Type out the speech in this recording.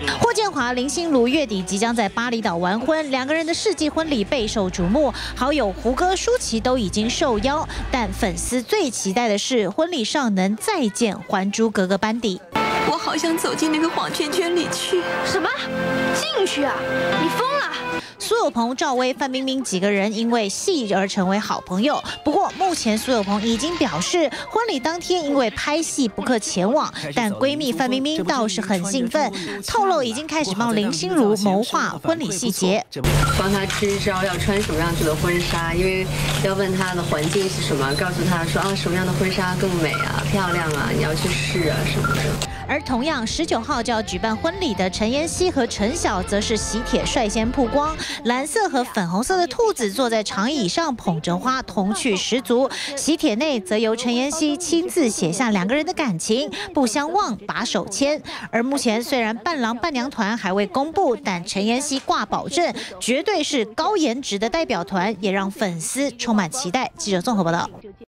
霍建华、林心如月底即将在巴厘岛完婚，两个人的世纪婚礼备受瞩目。好友胡歌、舒淇都已经受邀，但粉丝最期待的是婚礼上能再见《还珠格格》班底。 我好想走进那个黄圈圈里去。 什么？进去啊？你疯了！ 苏有朋、赵薇、范冰冰几个人因为戏而成为好朋友。不过，目前苏有朋已经表示，婚礼当天因为拍戏不可前往，但闺蜜范冰冰倒是很兴奋，透露已经开始帮林心如谋划婚礼细节， 帮她支招要穿什么样子的婚纱，因为要问她的环境是什么，告诉她说什么样的婚纱更美啊、漂亮啊，你要去试啊什么的。 而同样19号就要举办婚礼的陈妍希和陈晓，则是喜帖率先曝光，蓝色和粉红色的兔子坐在长椅上捧着花，童趣十足。喜帖内则由陈妍希亲自写下两个人的感情，不相忘，把手牵。而目前虽然伴郎伴娘团还未公布，但陈妍希挂保证，绝对是高颜值的代表团，也让粉丝充满期待。记者综合报道。